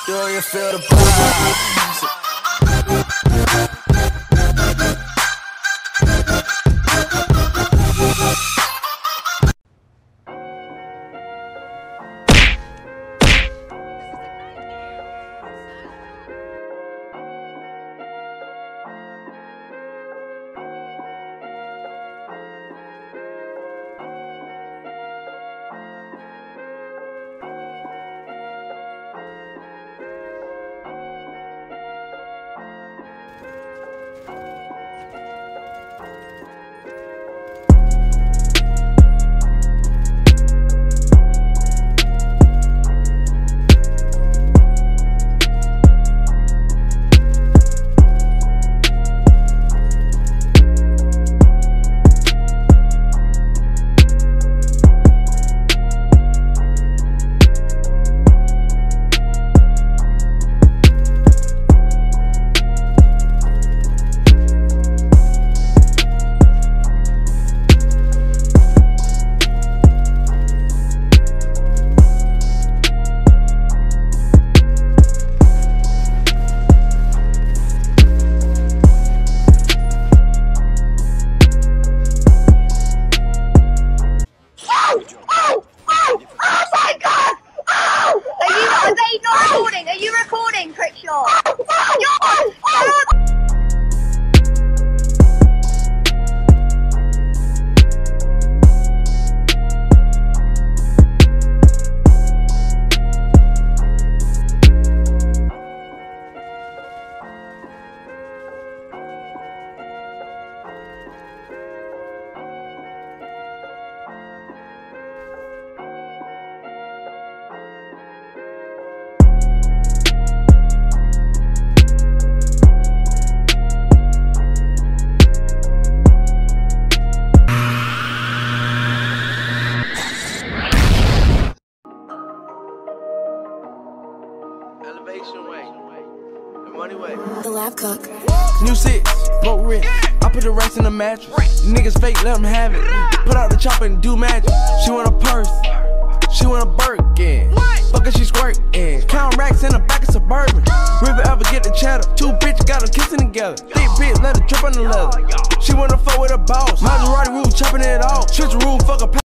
Do you feel the vibes? Are you recording, Crickshaw? Elevation way, the money way. The lab cook. New six, broke rent. I put the rest in the mattress. Niggas fake, let them have it. Put out the chopper and do magic. She want a purse, she want a Birkin. Fuck her, she squirtin'. Count racks in the back of Suburban. River ever get the cheddar. Two bitches got them kissing together. Thick bitch, let her drip on the leather. She wanna fuck with a boss. Maserati roof chopping it off. Switch the roof, fuck a